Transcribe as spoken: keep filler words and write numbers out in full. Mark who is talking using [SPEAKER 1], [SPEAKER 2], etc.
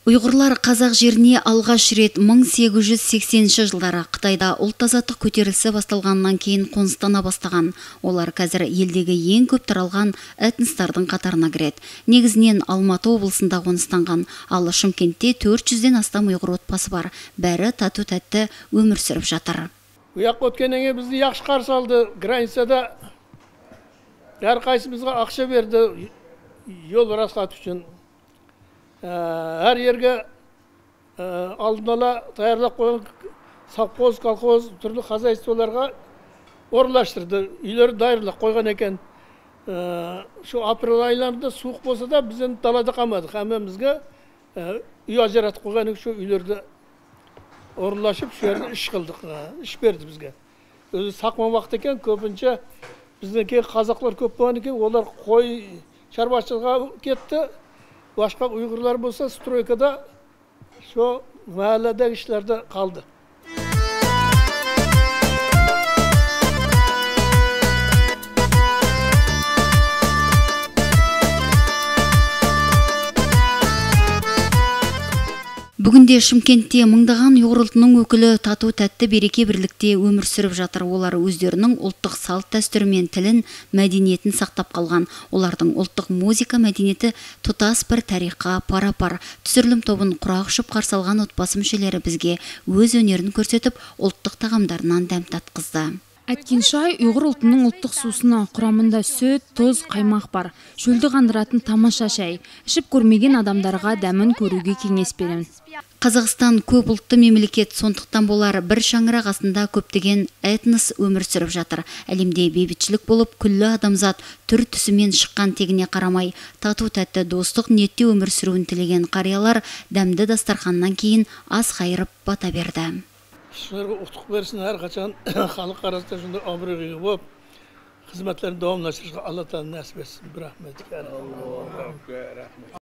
[SPEAKER 1] Уйғурлар қазақ жеріне алғаш рет мың сегіз жүз сексенінші жылдары Қытайда ұлт азаттық көтерілісі басталғаннан кейін қоныстана бастаған. Олар қазір елдегі ең көп таралған этностардың қатарына кіреді. Негізінен Алматы облысында қоныстанған, ал Шымкентте төрт жүзден астам ұйғыр отбасы бар. Бәрі тату-тәтті өмір сүріп жатыр.
[SPEAKER 2] Уяқ өткеннен кейін бізді жақсы қарсы алды. Границада әрқайсымызға ақша берді жол расхат үшін. Әр ерге алдын ала даярлап қойған совхоз, колхоз, түрлі хозяйстволарға орналастырды. Үйлері даярлап қойған екен. Şu апрель айларында суық болса да, біз енді далада қалмадық. Әмемізге үй ажыратып қойған şu үйлерді орналасып, şu жерде іш қылдық, іш берді бізге. Өзі сақман уақыт екен, көбінше бізден кейін қазақтар көп болған екен, олар қой шаруашылығына кетті. Başka Uygurlar bolsa stroykada şu mahallede işlerde kaldı.
[SPEAKER 1] Бүгінде Шымкентте мыңдаған ұйғыр ұлтының өкілі тату-тәтті береке бірлікте өмір сүріп жатыр. Олар өздерінің ұлттық салт-дәстүрі мен тілін, мәдениетін сақтап қалған. Олардың ұлттық музыка мәдениеті тұтас бір тарихқа пара-пар. Түсірілім тобын құрақ ұшып қарсы алған отбасы мүшелері бізге өз өнерін көрсетіп, ұлттық тағамдарынан дәм татқызды.
[SPEAKER 3] Әткен шай ұйғыр ұлтының ұлттық сусына, құрамында сүт, тұз, қаймақ бар. Шөлді қандыратын тамаша шай. Ішіп көрмеген адамдарға дәмін көруге кеңес беремін.
[SPEAKER 1] Қазақстан көп ұлтты мемлекет, сондықтан болар бір шаңырақ астында көптеген этнос өмір сүріп жатыр. Әлемде бейбітшілік болып, күллі адамзат түр түсімен шыққан тегіне қарамай, тату-тәтті достық ниетте өмір сүруін тілеген қариялар дәмді дастарханнан кейін ас қайырып бата берді.
[SPEAKER 2] Şunlara utuq versin, her kaçan halk arasında şunda abırığı болып, hizmetlerini devamlaştırırsa Allah da nasip etsin. Bir rahmet.